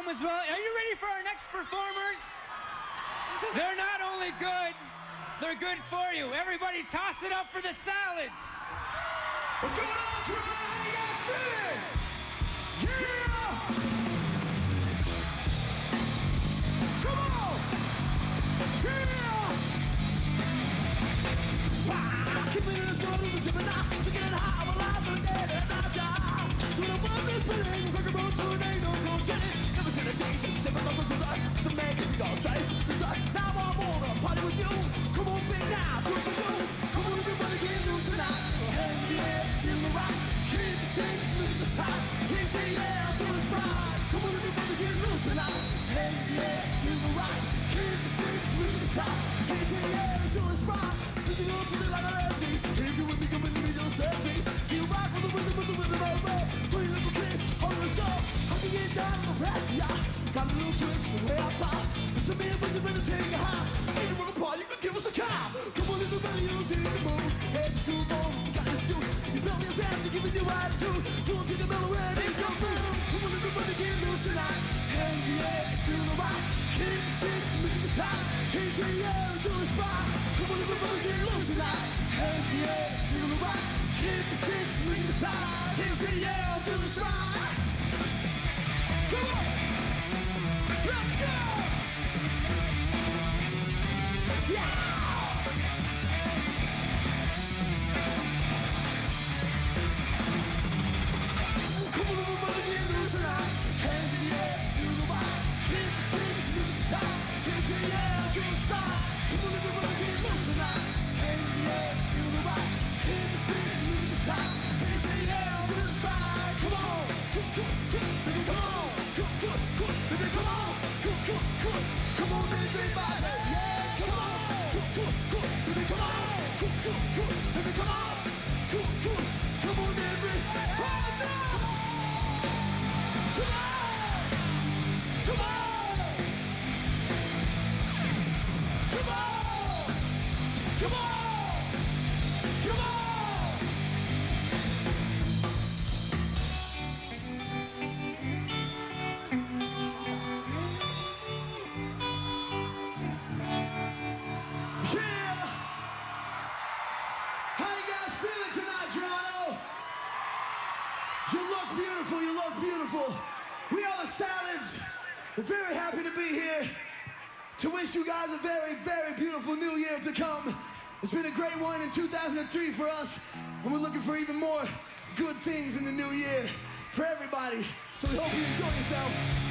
come as well. Are you ready for our next performers? They're not only good, they're good for you. Everybody toss it up for the Salads. What's going on, Toronto? How you guys feeling? Yeah! Come on! Yeah! Wow! Keep me in this world, we're jumping out. We're getting hot, I'm alive, we're dead, and I'm down. So the world is spinning, like a road tornado, go Jenny. Never seen a day since 7 months of life. The magazine all straight. Now I'm older, party with you. Come on, big now, what you do? Come on, everybody get loose tonight. Hand in the air, feel the rock. Keep the stakes, look at the top. Here's the air, till it's right. Come on, everybody get loose tonight. Hand in the air, feel the rock. Keep the stakes, look at the top. Here's the air, till it's right. Listen on to me like a lesbian. If you with me, come with me, don't set me. See you rock with the rhythm of the road. Free little kid, on the soul. I can get down on the rest, yeah. Got a little twist from where I pop. Listen me, but you better take a hop. Ain't no apart, you can give us a cop. Come on, everybody, you see the move. Head to school, boom, got this too. You build your ass to giving you attitude. Pull to the middle and it's your food. Come on, everybody, get loose tonight. Hand in the air, feel the rock. Keep the sticks, look at the top. Here's the air, do the spot. Come on, everybody, get loose tonight. Hand in the air, feel the rock. Keep the sticks, look at the top. Here's the air, do the spot. Come on, let's go. Yeah! Come on, everybody, get loose tonight. Hands in the air, do the rock. Keep the sticks, look at the top. Here's the air, do the spot. Come on, everybody, get loose tonight. Hands in the air, do the rock. Keep the sticks, look at the top. Here's the air, do the spot. Come on, baby, come on, baby, come on, come on, baby, everybody, yeah, come on, baby, come on, baby, come on, come on, everybody, oh no, come on, come on, come on, come on, come on. You look beautiful. We are the Salads. We're very happy to be here to wish you guys a very, very beautiful new year to come. It's been a great one in 2003 for us, and we're looking for even more good things in the new year for everybody. So we hope you enjoy yourself.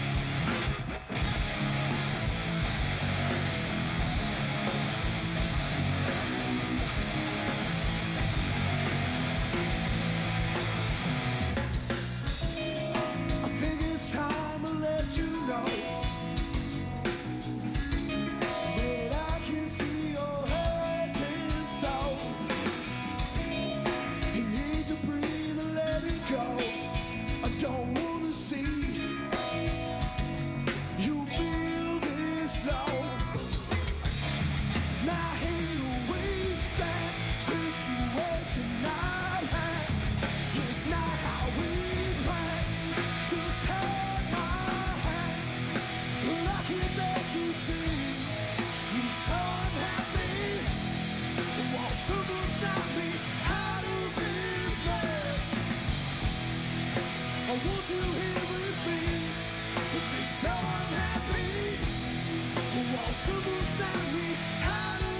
Won't you hear with me? It's so unhappy. Won't someone stop me out of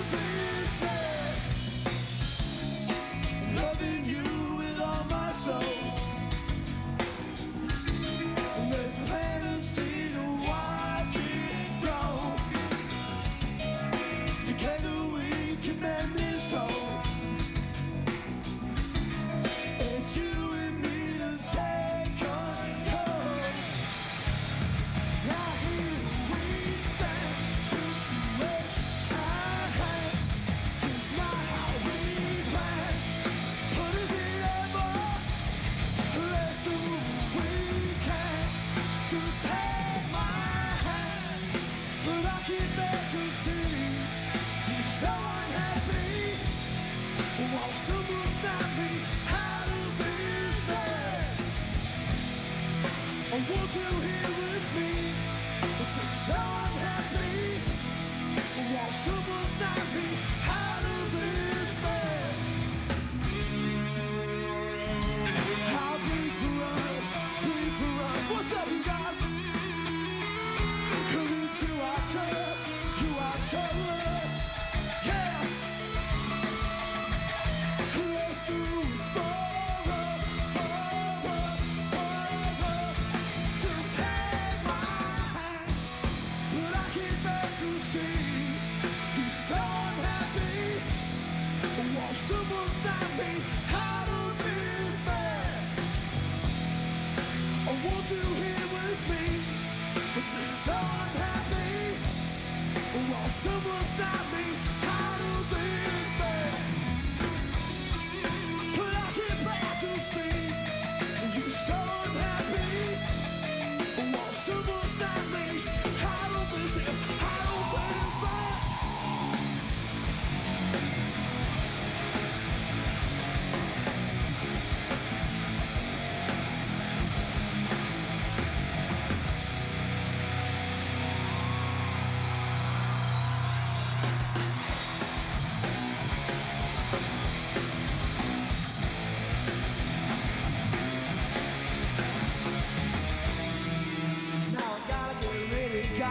business? Loving you with all my soul. There's fantasy to watch it grow. Together we can mend this hole. It's you and me to take control. Now here we stand, situation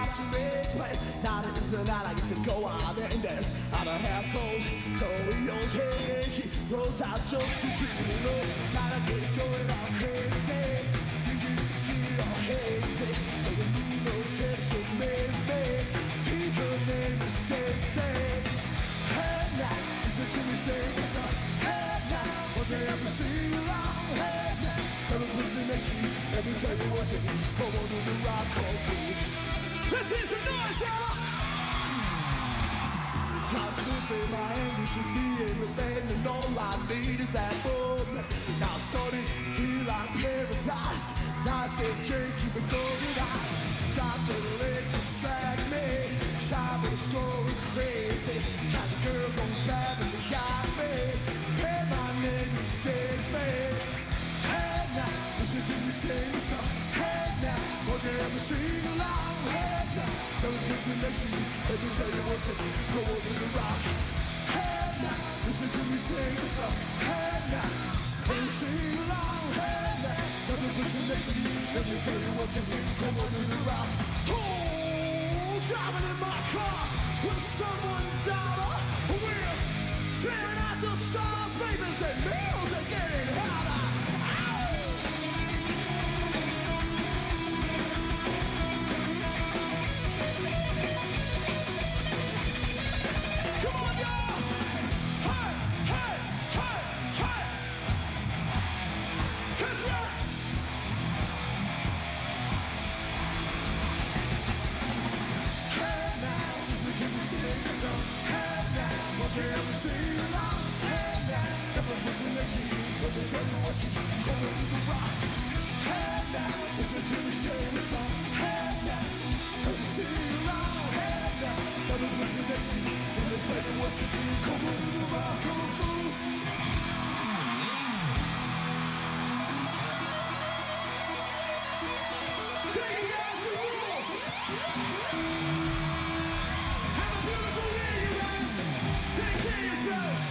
about to make place. Now that it's the night, I get to go out and dance. Out of half clothes, Toreo's hey, keep rolls out just to shoot me low. Gotta get it going all crazy. Usually it's get all hazy. But you move those hips amaze me. Take your name and stay safe. Hey now, listen to me sing a song. Hey now, won't you ever sing along? Hey now, every person next to you, every time you watch it, come on to the Roth Kung Fu. Let's hear some noise, y'all! Constantly my English is me everything, and all I need is that boom. Now study, feel like paradise. Nice and drink, keep it going eyes. Drop the leg, distract me. Shy with a score crazy. Got the girl gon' bad and they got me. Pay my name and stay fake. Hey now, listen to me sing a song. Hey now, won't you ever sing along? Hey now, don't listen next to you. Let me tell you what to do. Go over the rock. Hey now, listen to me sing a song. Hey now, let me sing along. Hey now, don't listen next to you. Let me tell you what to do. Go over the rock. Oh, driving in my car with someone's daughter. We're staring at the stars, babies and meals are getting hotter. Come on, y'all! Hey, hey, hey, hey! That's right! Hey now, listen to me sing a song. Hey now, won't you ever sing along? Hey now, never listen next to you. Let me tell you what you do. Go into the rock. Hey now, listen to me sing a song. Hey now, let me sing along. Hey now, never listen next to you. Let me tell you what you do. Come on to the rock, come on through. Take it as you rule. Have a beautiful year, you guys. Take care of yourselves.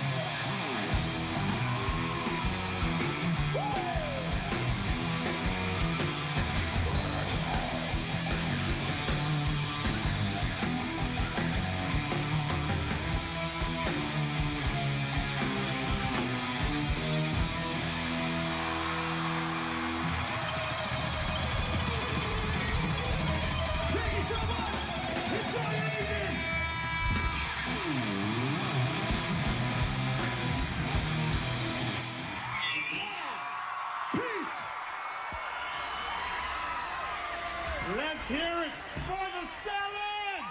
Thank you so much. Enjoy your evening. Peace. Let's hear it for the Salads!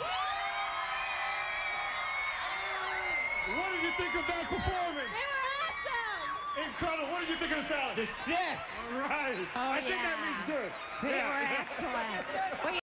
What did you think of that performance? They were awesome! Incredible. What did you think of the Salads? The sick. All right. Oh, I think that yeah. means good. They were excellent. Well,